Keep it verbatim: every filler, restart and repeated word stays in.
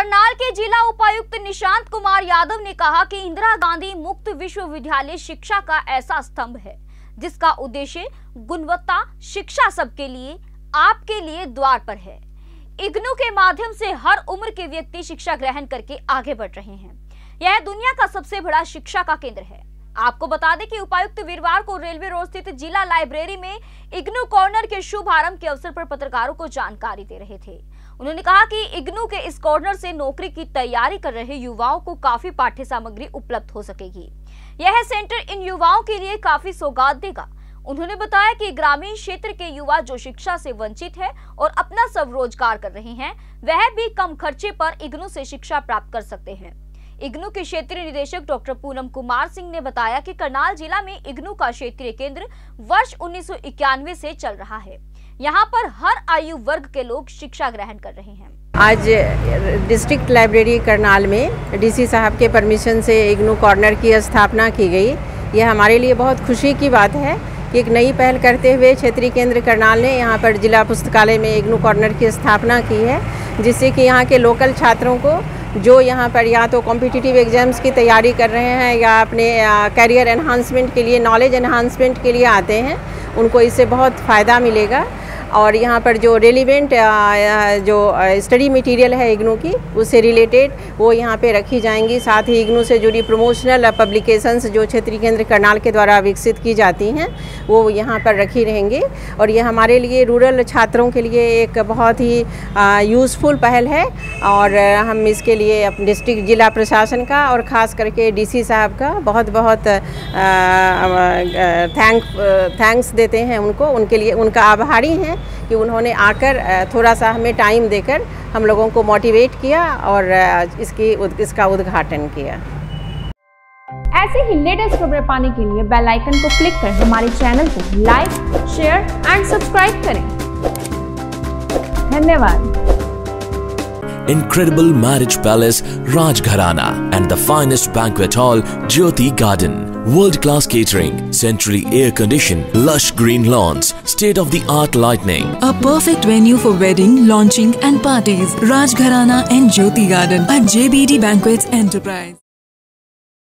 करनाल के जिला उपायुक्त निशांत कुमार यादव ने कहा कि इंदिरा गांधी मुक्त विश्वविद्यालय शिक्षा का ऐसा स्तंभ है जिसका उद्देश्य गुणवत्ता शिक्षा सबके लिए, आपके लिए द्वार पर है। इग्नू के माध्यम से हर उम्र के व्यक्ति शिक्षा ग्रहण करके आगे बढ़ रहे हैं। यह दुनिया का सबसे बड़ा शिक्षा का केंद्र है। आपको बता दें कि उपायुक्त वीरवार को रेलवे रोड स्थित जिला लाइब्रेरी में इग्नू कॉर्नर के शुभारंभ के अवसर पर पत्रकारों को जानकारी दे रहे थे। उन्होंने कहा कि इग्नू के इस कॉर्नर से नौकरी की तैयारी कर रहे युवाओं को काफी पाठ्य सामग्री उपलब्ध हो सकेगी। यह सेंटर इन युवाओं के लिए काफी सौगात देगा। उन्होंने बताया कि ग्रामीण क्षेत्र के युवा जो शिक्षा से वंचित है और अपना स्वरोजगार कर रहे हैं, वह भी कम खर्चे पर इग्नू से शिक्षा प्राप्त कर सकते हैं। इग्नू के क्षेत्रीय निदेशक डॉक्टर पूनम कुमार सिंह ने बताया कि करनाल जिला में इग्नू का क्षेत्रीय केंद्र वर्ष उन्नीस सौ इक्यानवे से चल रहा है। यहाँ पर हर आयु वर्ग के लोग शिक्षा ग्रहण कर रहे हैं। आज डिस्ट्रिक्ट लाइब्रेरी करनाल में डीसी साहब के परमिशन से इग्नू कॉर्नर की स्थापना की गई। यह हमारे लिए बहुत खुशी की बात है कि एक नई पहल करते हुए क्षेत्रीय केंद्र करनाल ने यहाँ पर जिला पुस्तकालय में इग्नू कॉर्नर की स्थापना की है, जिससे कि यहाँ के लोकल छात्रों को जो यहाँ पर या तो कॉम्पिटिटिव एग्जाम्स की तैयारी कर रहे हैं या अपने करियर एनहांसमेंट के लिए, नॉलेज एनहांसमेंट के लिए आते हैं, उनको इससे बहुत फ़ायदा मिलेगा। और यहाँ पर जो रेलिवेंट जो स्टडी मटेरियल है इग्नू की, उससे रिलेटेड वो यहाँ पे रखी जाएंगी। साथ ही इग्नू से जुड़ी प्रमोशनल पब्लिकेशंस जो क्षेत्रीय केंद्र करनाल के द्वारा विकसित की जाती हैं, वो यहाँ पर रखी रहेंगी। और ये हमारे लिए रूरल छात्रों के लिए एक बहुत ही यूज़फुल पहल है और हम इसके लिए डिस्ट्रिक्ट जिला प्रशासन का और ख़ास करके डीसी साहब का बहुत बहुत थैंक थैंक्स देते हैं उनको, उनके लिए उनका आभारी हैं कि उन्होंने आकर थोड़ा सा हमें टाइम देकर हम लोगों को मोटिवेट किया और इसकी इसका उद्घाटन किया। ऐसे ही लेटेस्ट खबरें पाने के लिए बेल आइकन को क्लिक कर हमारे चैनल को लाइक, शेयर एंड सब्सक्राइब करें। धन्यवाद। Incredible marriage palace Rajgharana and the finest banquet hall Jyoti Garden. World-class catering, centrally air-conditioned, lush green lawns, state-of-the-art lighting. A perfect venue for wedding, launching and parties. Rajgharana and Jyoti Garden at J B D Banquets Enterprise.